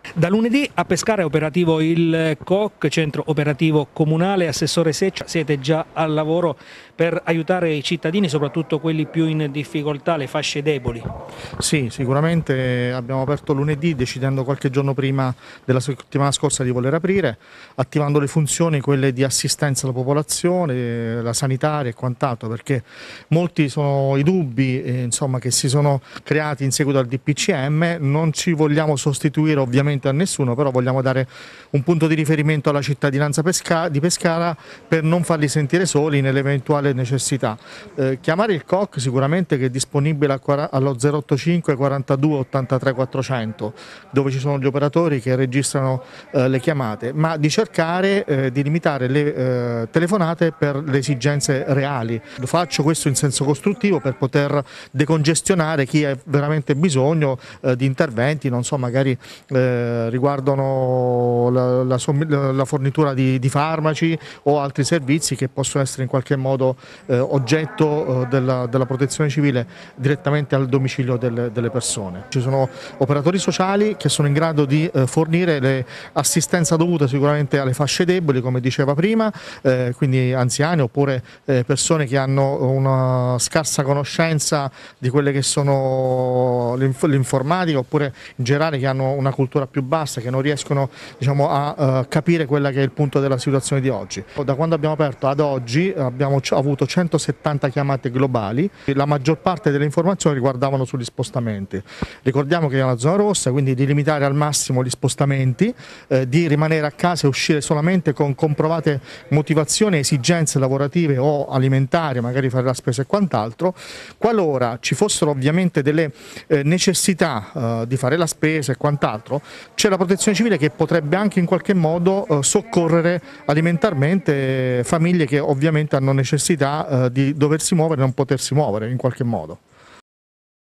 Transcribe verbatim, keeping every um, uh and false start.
Da lunedì a Pescara è operativo il C O C, Centro Operativo Comunale. Assessore Seccia, siete già al lavoro per aiutare i cittadini, soprattutto quelli più in difficoltà, le fasce deboli? Sì, sicuramente abbiamo aperto lunedì decidendo qualche giorno prima della settimana scorsa di voler aprire, attivando le funzioni, quelle di assistenza alla popolazione, la sanitaria e quant'altro, perché molti sono i dubbi eh, insomma, che si sono creati in seguito al D P C M. Non ci vogliamo sostituire ovviamente a nessuno, però vogliamo dare un punto di riferimento alla cittadinanza Pesca di Pescara per non farli sentire soli nell'eventuale necessità. Eh, chiamare il C O C sicuramente, che è disponibile allo zero ottocinque quarantadue ottantatré quattrocento, dove ci sono gli operatori che registrano eh, le chiamate, ma di cercare eh, di limitare le eh, telefonate per le esigenze reali. Lo faccio questo in senso costruttivo per poter decongestionare chi ha veramente bisogno eh, di interventi, non so, magari eh, riguardano la, la, la fornitura di, di farmaci o altri servizi che possono essere in qualche modo eh, oggetto eh, della, della protezione civile direttamente al domicilio del, delle persone. Ci sono operatori sociali che sono in grado di eh, fornire l'assistenza dovuta sicuramente alle fasce deboli, come diceva prima, eh, quindi anziani oppure eh, persone che hanno una scarsa conoscenza di quelle che sono l'informatica, oppure in generale che hanno una cultura più bassa, che non riescono, diciamo, a uh, capire quella che è il punto della situazione di oggi. Da quando abbiamo aperto ad oggi abbiamo avuto centosettanta chiamate globali, la maggior parte delle informazioni riguardavano sugli spostamenti. Ricordiamo che è una zona rossa, quindi di limitare al massimo gli spostamenti, eh, di rimanere a casa e uscire solamente con comprovate motivazioni e esigenze lavorative o alimentari, magari fare la spesa e quant'altro. Qualora ci fossero ovviamente delle eh, necessità eh, di fare la spesa e quant'altro, c'è la protezione civile che potrebbe anche in qualche modo eh, soccorrere alimentarmente famiglie che ovviamente hanno necessità eh, di doversi muovere e non potersi muovere in qualche modo.